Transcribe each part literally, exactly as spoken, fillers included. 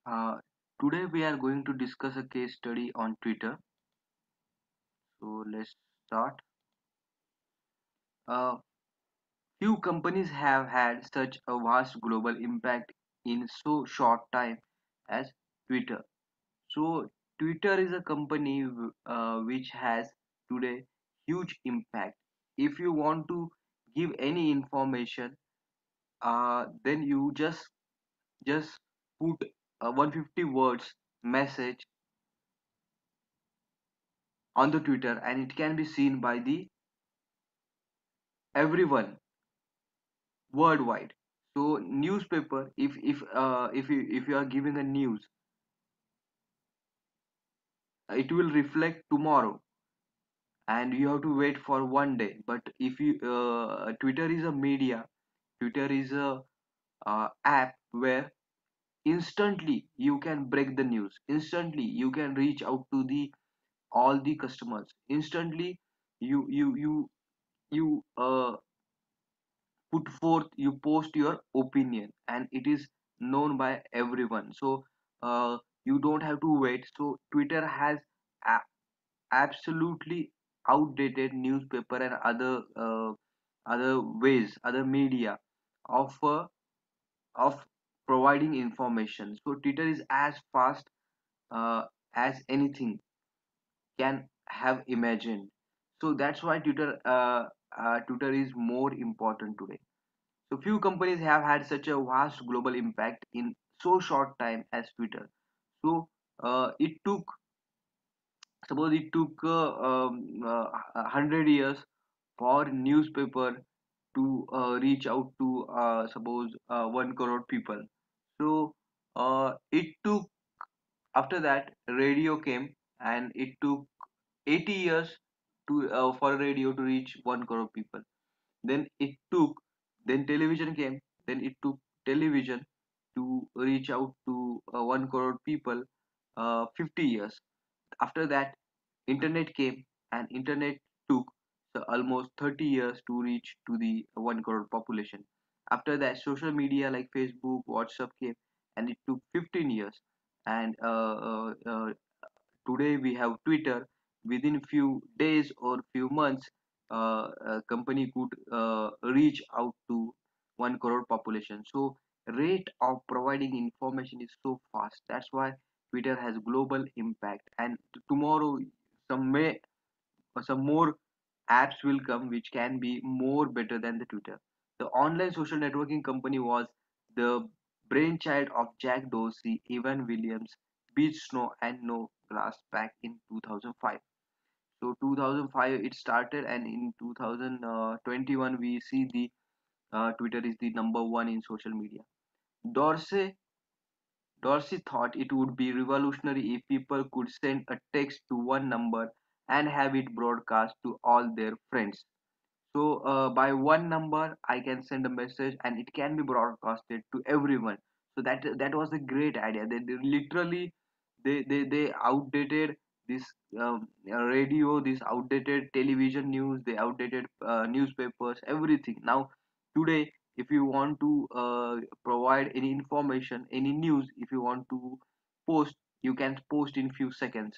Uh, Today we are going to discuss a case study on Twitter. So let's start. Uh, Few companies have had such a vast global impact in so short time as Twitter. So Twitter is a company w- uh, which has today huge impact. If you want to give any information, uh, then you just just put a one hundred fifty words message on the Twitter, and it can be seen by the everyone worldwide. So newspaper, if if uh, if you if you are giving a news, it will reflect tomorrow, and you have to wait for one day. But if you uh, Twitter is a media, Twitter is a uh, app where instantly you can break the news, instantly you can reach out to the all the customers, instantly you you you you uh, put forth, you post your opinion, and it is known by everyone. So uh, you don't have to wait. So Twitter has a- absolutely outdated newspaper and other uh, other ways, other media of uh, of providing information. So Twitter is as fast uh, as anything can have imagined. So that's why Twitter uh, uh, Twitter is more important today. So few companies have had such a vast global impact in so short time as Twitter. So uh, it took, suppose it took uh, um, uh, a hundred years for newspaper to uh, reach out to uh, suppose uh, one crore people. So uh, it took, after that radio came, and it took eighty years to uh, for radio to reach one crore people. Then it took, then television came, then it took television to reach out to uh, one crore people, uh, fifty years. After that, internet came, and internet took so almost thirty years to reach to the one crore population. After that, social media like Facebook, WhatsApp came, and it took fifteen years. And uh, uh, uh, today we have Twitter. Within few days or few months, uh, a company could uh, reach out to one crore population. So rate of providing information is so fast. That's why Twitter has global impact. And t- tomorrow some may some more apps will come which can be more better than the Twitter. The online social networking company was the brainchild of Jack Dorsey, Evan Williams, Beach Snow, and No Glass back in two thousand five. So two thousand five it started, and in two thousand twenty-one we see the uh, Twitter is the number one in social media. Dorsey Dorsey thought it would be revolutionary if people could send a text to one number and have it broadcast to all their friends. So uh, by one number, I can send a message, and it can be broadcasted to everyone. So that that was a great idea. They, they literally they they they outdated this um, uh, radio, this outdated television news, they outdated uh, newspapers, everything. Now today, if you want to uh, provide any information, any news, if you want to post, you can post in few seconds.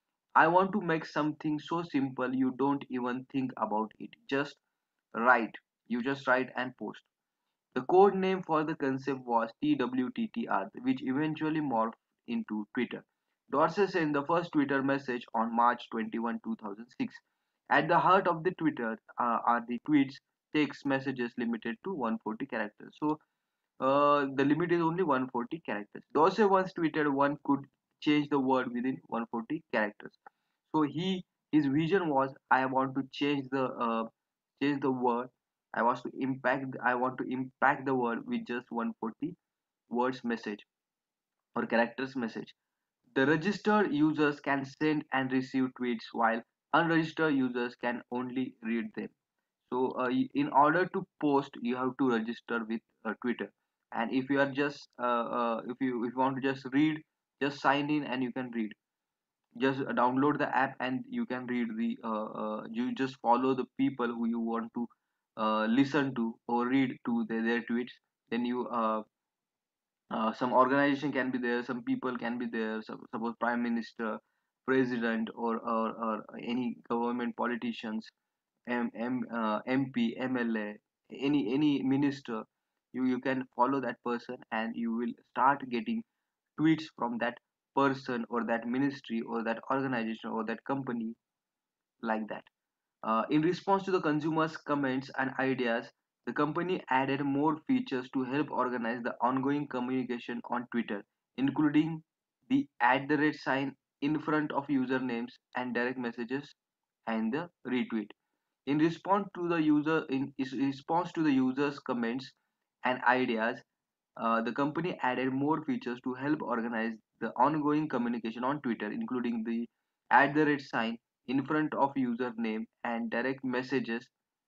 I want to make something so simple you don't even think about it. Just write. You just write and post. The code name for the concept was T W T T R, which eventually morphed into Twitter. Dorsey sent the first Twitter message on March twenty-first, two thousand six. At the heart of the Twitter uh, are the tweets, text messages limited to one hundred forty characters. So uh, the limit is only one hundred forty characters. Dorsey once tweeted one could change the world within one hundred forty characters. So he his vision was, I want to change the uh, change the world. I want to impact I want to impact the world with just one hundred forty words message or characters message. The registered users can send and receive tweets, while unregistered users can only read them. So uh, in order to post, you have to register with uh, Twitter. And if you are just uh, uh, if you if you want to just read, just sign in and you can read. Just download the app and you can read the uh, uh, you just follow the people who you want to uh, listen to or read to their, their tweets. Then you uh, Uh, some organization can be there, some people can be there, sup- suppose prime minister, president, or or, or any government politicians, M, M, uh, M P, M L A, any any minister. You you can follow that person, and you will start getting tweets from that person or that ministry or that organization or that company, like that. Uh, in response to the consumers' comments and ideas, the company added more features to help organize the ongoing communication on Twitter, including the at the rate sign in front of usernames and direct messages and the retweet. In response to the user in is- response to the users' comments and ideas, uh, the company added more features to help organize the ongoing communication on Twitter, including the at the rate sign in front of username and direct messages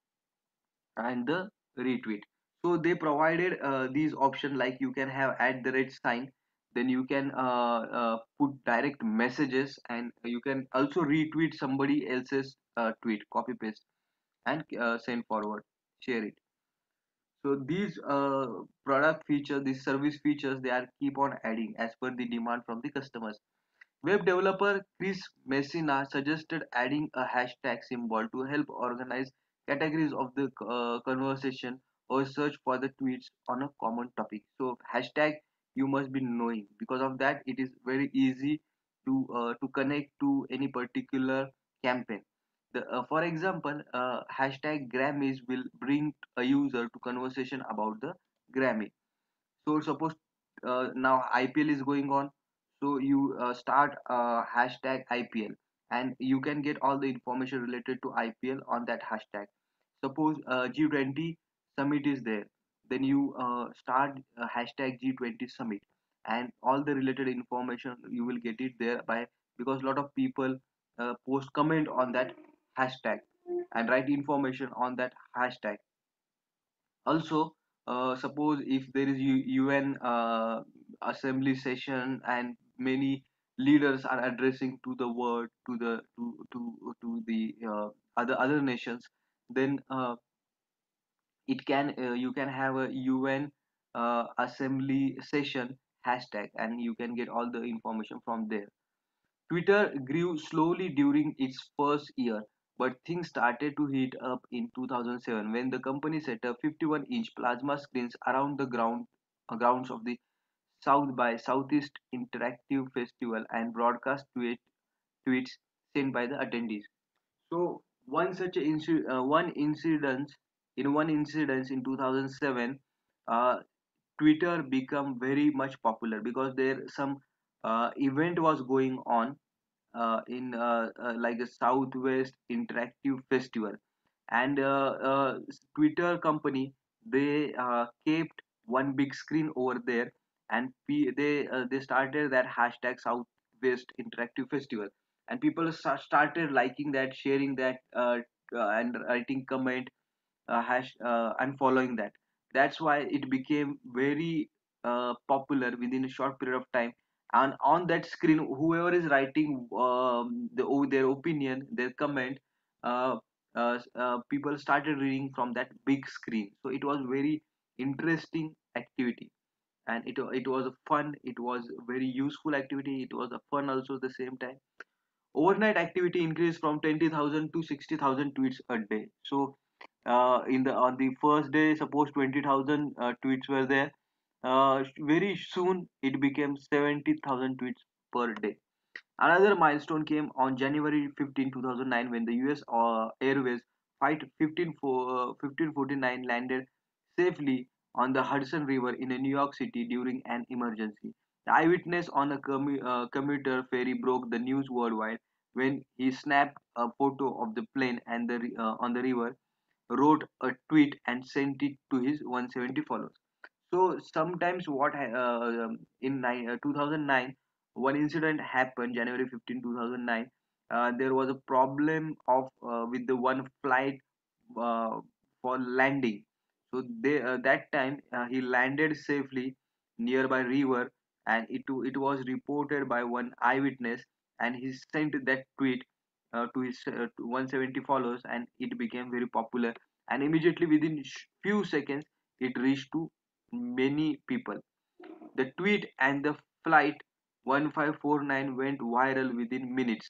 and the retweet. So they provided uh, these options, like you can have at the rate sign, then you can uh, uh, put direct messages, and you can also retweet somebody else's uh, tweet, copy paste, and uh, send forward, share it. So these uh, product features, these service features, they are keep on adding as per the demand from the customers. Web developer Chris Messina suggested adding a hashtag symbol to help organize categories of the uh, conversation or search for the tweets on a common topic. So hashtag you must be knowing. Because of that, it is very easy to uh, to connect to any particular campaign. The, uh, for example, uh, hashtag Grammys will bring a user to conversation about the Grammy. So suppose uh, now I P L is going on, so you uh, start uh, hashtag I P L, and you can get all the information related to I P L on that hashtag. Suppose uh, G twenty summit is there, then you uh, start uh, hashtag G twenty summit, and all the related information you will get it there by, because a lot of people uh, post comment on that hashtag and write information on that hashtag. Also, uh, suppose if there is U- UN uh, assembly session and many leaders are addressing to the world, to the to to to the uh, other other nations, then uh, it can uh, you can have a U N uh, assembly session hashtag, and you can get all the information from there. Twitter grew slowly during its first year, but things started to heat up in two thousand seven when the company set up fifty-one inch plasma screens around the ground, uh, grounds of the South by Southeast Interactive Festival and broadcast tweet, tweets sent by the attendees. So one such inci- uh, one incident in one incident in two thousand seven, uh, Twitter became very much popular because there some uh, event was going on uh, in uh, uh, like a Southwest Interactive Festival, and uh, uh, Twitter company, they uh, kept one big screen over there, and pe- they uh, they started that hashtag Southwest Interactive Festival, and people sta- started liking that, sharing that, uh, uh, and writing comment, uh, hash uh, and following that. That's why it became very uh, popular within a short period of time. And on that screen, whoever is writing um, the, oh, their opinion, their comment, uh, uh, uh, people started reading from that big screen. So it was very interesting activity, and it, it was a fun, it was very useful activity, it was a fun also at the same time. Overnight activity increased from twenty thousand to sixty thousand tweets a day. So uh, in the on the first day, suppose twenty thousand uh, tweets were there. Uh, very soon it became seventy thousand tweets per day. Another milestone came on January fifteenth, two thousand nine, when the U S uh, Airways Flight fifteen, uh, fifteen forty-nine landed safely on the Hudson River in New York City during an emergency. The eyewitness on a commu- uh, commuter ferry broke the news worldwide when he snapped a photo of the plane and the ri- uh, on the river, wrote a tweet, and sent it to his one hundred seventy followers. So sometimes what ha- uh, um, in nine, uh, two thousand nine, one incident happened January fifteenth, two thousand nine. Uh, there was a problem of uh, with the one flight uh, for landing. So they uh, that time uh, he landed safely nearby river, and it it was reported by one eyewitness, and he sent that tweet uh, to his uh, to one hundred seventy followers, and it became very popular, and immediately within sh- few seconds it reached to many people. The tweet and the flight one five four nine went viral within minutes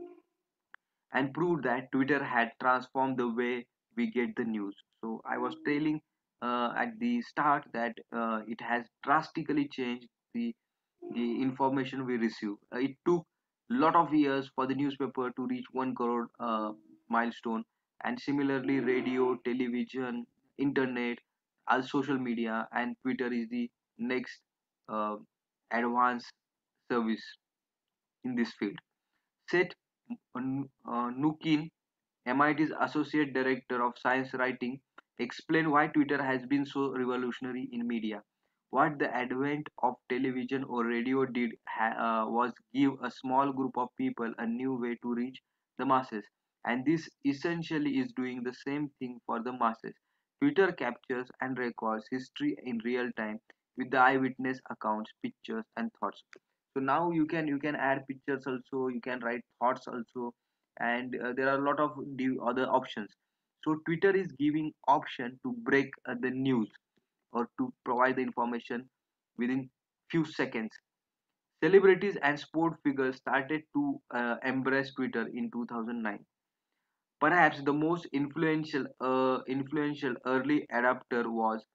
and proved that Twitter had transformed the way we get the news. So I was telling uh, at the start that uh, it has drastically changed the the information we receive. Uh, it took a lot of years for the newspaper to reach one crore uh, milestone, and similarly, radio, television, internet, all social media, and Twitter is the next uh, advanced service in this field. Seth uh, Nukin, M I T's Associate Director of Science Writing, explained why Twitter has been so revolutionary in media. What the advent of television or radio did ha- uh, was give a small group of people a new way to reach the masses. And this essentially is doing the same thing for the masses. Twitter captures and records history in real time with the eyewitness accounts, pictures, and thoughts. So now you can you can add pictures also, you can write thoughts also, and uh, there are a lot of the other options. So Twitter is giving option to break uh, the news or to provide the information within few seconds. Celebrities and sport figures started to uh, embrace Twitter in two thousand nine. Perhaps the most influential uh, influential early adapter was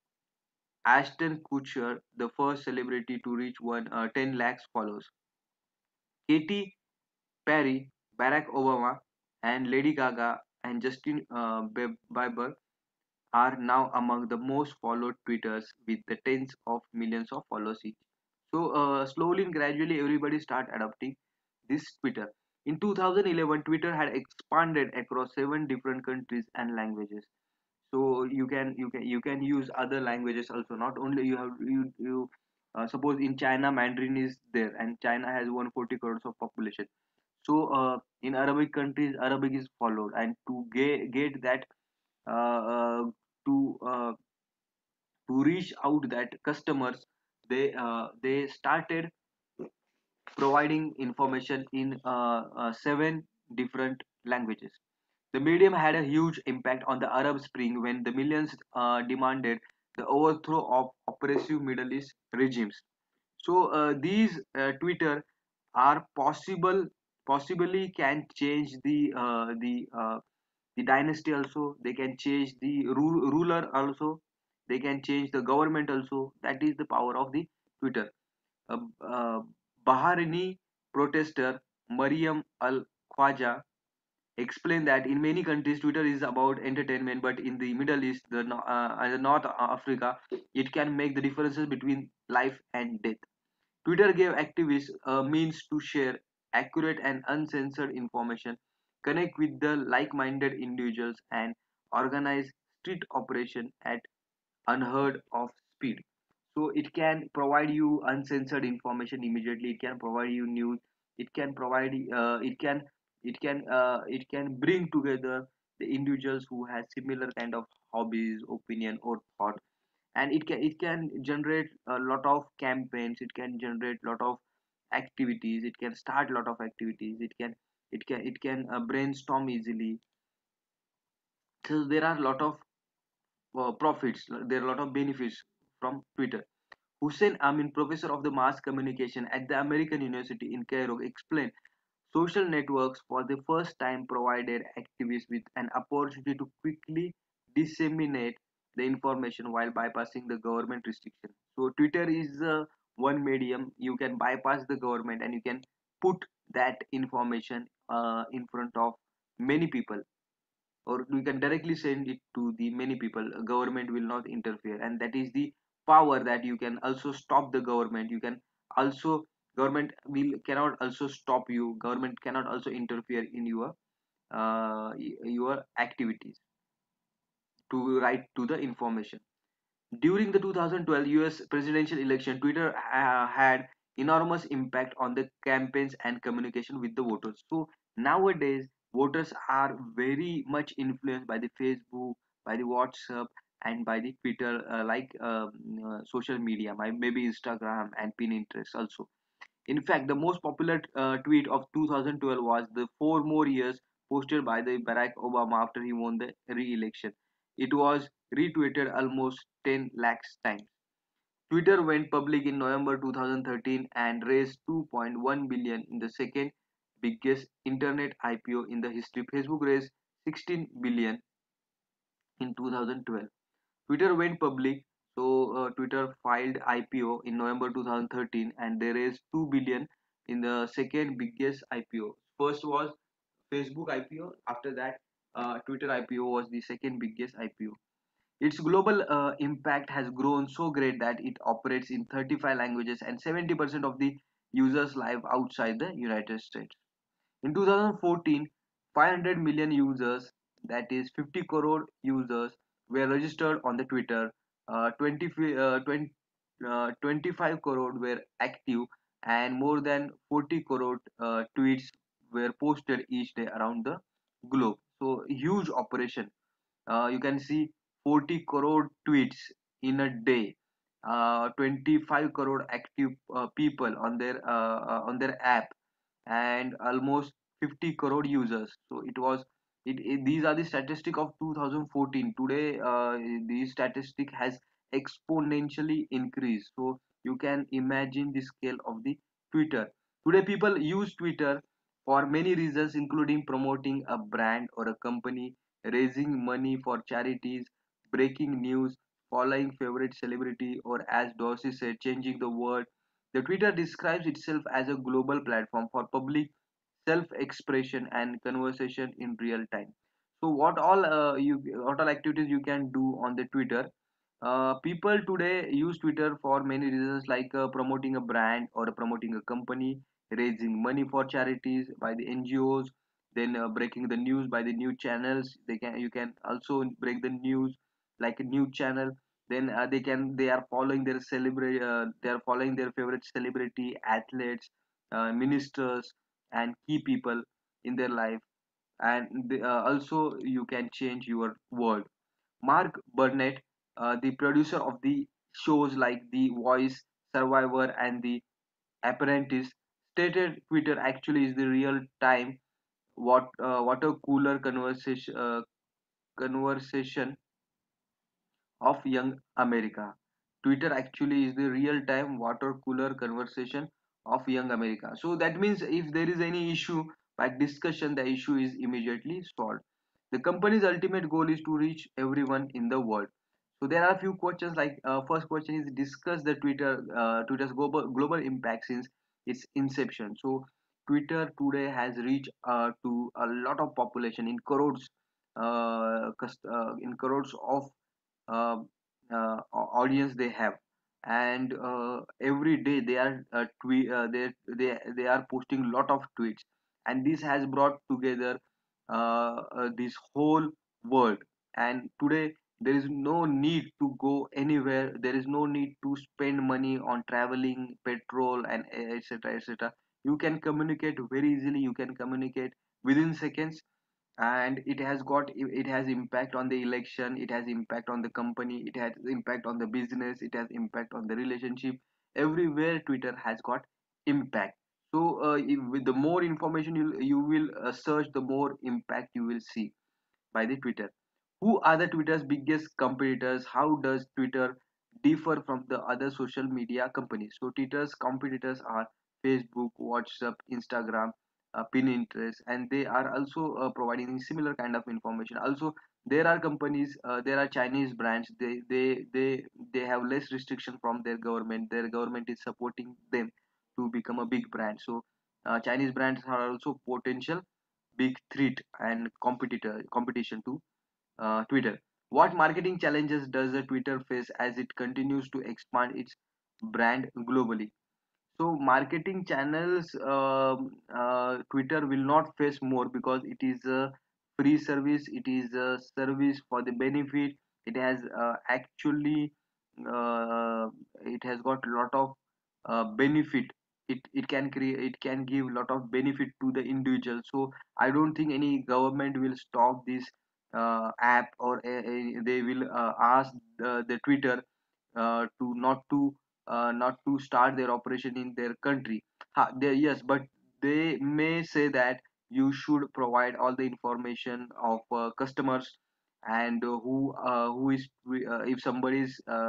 Ashton Kutcher, the first celebrity to reach one uh, ten lakhs followers. Katy Perry, Barack Obama, and Lady Gaga and Justin uh, Bieber are now among the most followed Twitters with the tens of millions of followers each. So uh, slowly and gradually everybody start adopting this Twitter. In two thousand eleven, Twitter had expanded across seven different countries and languages. So you can you can you can use other languages also. Not only you have you you uh, suppose in China Mandarin is there and China has one hundred forty crores of population. So uh, in Arabic countries Arabic is followed, and to get get that uh, uh, to uh, to reach out that customers, they uh, they started providing information in uh, uh, seven different languages. The medium had a huge impact on the Arab Spring when the millions uh, demanded the overthrow of oppressive Middle East regimes. So uh, these uh, Twitter are possible possibly can change the uh, the uh, the dynasty also. They can change the ru- ruler also. They can change the government also. That is the power of the Twitter. uh, uh, Bahraini protester Mariam Al Khwaja explained that in many countries Twitter is about entertainment, but in the Middle East, the no- uh, and the North Africa, it can make the differences between life and death. Twitter gave activists a means to share accurate and uncensored information, connect with the like-minded individuals, and organize street operation at unheard of speed. So it can provide you uncensored information immediately. It can provide you news. It can provide. Uh, it can. It can. Uh, it can bring together the individuals who has similar kind of hobbies, opinion, or thought, and it can. It can generate a lot of campaigns. It can generate lot of activities. It can start a lot of activities. It can. It can. It can uh, brainstorm easily. So there are a lot of uh, profits. There are a lot of benefits from Twitter. Hussein Amin, professor of the mass communication at the American University in Cairo, explained social networks for the first time provided activists with an opportunity to quickly disseminate the information while bypassing the government restriction. So Twitter is uh, one medium you can bypass the government and you can put that information uh, in front of many people, or we can directly send it to the many people. A government will not interfere, and that is the power that you can also stop the government. You can also government will cannot also stop you. Government cannot also interfere in your uh, your activities to write to the information. During the two thousand twelve U S presidential election, Twitter uh, had enormous impact on the campaigns and communication with the voters. So nowadays, voters are very much influenced by the Facebook, by the WhatsApp, and by the Twitter, uh, like um, uh, social media, my maybe Instagram and Pinterest also. In fact, the most popular uh, tweet of two thousand twelve was the four more years posted by the Barack Obama after he won the re-election. It was retweeted almost ten lakhs times. Twitter went public in November two thousand thirteen and raised two point one billion in the second biggest internet I P O in the history. Facebook raised sixteen billion in two thousand twelve. Twitter went public, so uh, Twitter filed I P O in November two thousand thirteen and they raised two billion in the second biggest I P O. First was Facebook I P O, after that uh, Twitter I P O was the second biggest I P O. Its global uh, impact has grown so great that it operates in thirty-five languages and seventy percent of the users live outside the United States. In two thousand fourteen, five hundred million users, that is fifty crore users, were registered on the Twitter. Uh, twenty, uh, twenty, uh, twenty-five crore were active, and more than forty crore uh, tweets were posted each day around the globe. So, huge operation. Uh, you can see forty crore tweets in a day, uh, twenty-five crore active uh, people on their uh, uh, on their app, and almost fifty crore users. So it was it, it these are the statistic of two thousand fourteen. Today uh, the statistic has exponentially increased, so you can imagine the scale of the Twitter. Today people use Twitter for many reasons, including promoting a brand or a company, raising money for charities, breaking news, following favorite celebrity, or as Dorsey said, changing the world. The Twitter describes itself as a global platform for public self-expression and conversation in real time. So what all uh, you what all activities you can do on the Twitter? Uh, people today use Twitter for many reasons, like uh, promoting a brand or promoting a company, raising money for charities by the N G Os, then uh, breaking the news by the news channels. They can you can also break the news like a news channel. Then uh, they can they are following their celebrity uh, they are following their favorite celebrity, athletes, uh, ministers, and key people in their life. And the, uh, also you can change your world. Mark Burnett, uh, the producer of the shows like The Voice, Survivor, and The Apprentice, stated Twitter actually is the real time what uh, water cooler conversation uh, conversation of young America. Twitter actually is the real time water cooler conversation of young America. So that means if there is any issue by discussion, the issue is immediately solved. The company's ultimate goal is to reach everyone in the world. So there are a few questions, like uh, first question is discuss the Twitter uh, Twitter's global global impact since its inception. So Twitter today has reached uh, to a lot of population in crores, uh, cust- uh, in crores of uh, uh, audience they have, and uh, every day they are uh, tweet uh, they they they are posting lot of tweets, and this has brought together uh, uh, this whole world. And today there is no need to go anywhere, there is no need to spend money on traveling, petrol, and etc etc. You can communicate very easily, you can communicate within seconds. And it has got it has impact on the election, it has impact on the company, it has impact on the business, it has impact on the relationship. Everywhere Twitter has got impact. So uh, if, with the more information you you will uh, search, the more impact you will see by the Twitter. Who are the Twitter's biggest competitors? How does Twitter differ from the other social media companies? So Twitter's competitors are Facebook, WhatsApp, Instagram, uh, Pinterest, and they are also uh, providing similar kind of information. Also, there are companies, uh, there are Chinese brands. They they they they have less restriction from their government. Their government is supporting them to become a big brand. So uh, Chinese brands are also potential big threat and competitor competition to uh, Twitter. What marketing challenges does the Twitter face as it continues to expand its brand globally? So marketing channels, um, uh, Twitter will not face more because it is a free service. It is a service for the benefit. It has uh, actually uh, it has got a lot of uh, benefit. It it can create, it can give a lot of benefit to the individual. So I don't think any government will stop this uh, app, or uh, uh, they will uh, ask the, the Twitter uh, to not to uh, not to start their operation in their country. Ha, they, yes, but they may say that you should provide all the information of uh, customers, and uh, who uh, who is uh, if somebody is uh,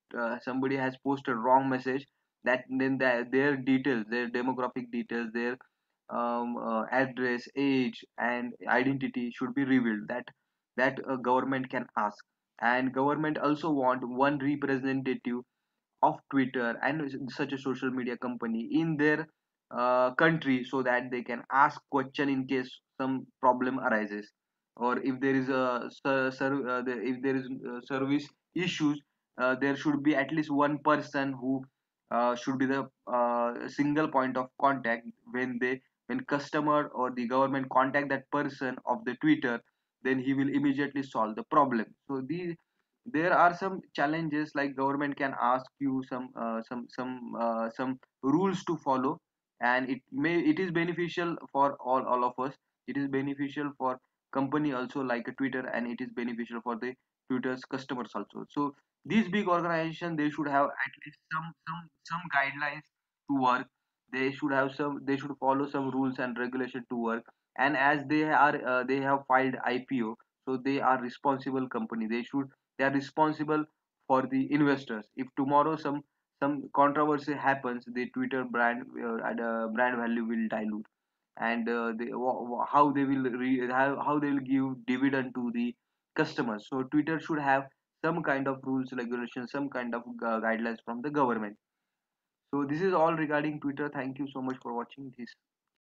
uh, somebody has posted wrong message, that then their, their details, their demographic details, their um, uh, address, age, and identity should be revealed. That that uh, government can ask, and government also want one representative of Twitter and such a social media company in their uh, country, so that they can ask question in case some problem arises, or if there is a ser- ser- uh, the- if there is uh, service issues, uh, there should be at least one person who uh, should be the uh, single point of contact when they when customer or the government contact that person of the Twitter, then he will immediately solve the problem. So these, there are some challenges, like government can ask you some uh, some some uh, some rules to follow, and it may it is beneficial for all all of us. It is beneficial for company also, like a Twitter, and it is beneficial for the Twitter's customers also. So these big organizations, they should have at least some some some guidelines to work. They should have some, they should follow some rules and regulation to work. And as they are uh, they have filed I P O, so they are responsible company. They should, they are responsible for the investors. If tomorrow some some controversy happens, the Twitter brand uh, and, uh, brand value will dilute, and uh, they, wha- wha- how they will re, how, how they will give dividend to the customers. So Twitter should have some kind of rules, regulations, some kind of gu- guidelines from the government. So this is all regarding Twitter. Thank you so much for watching this.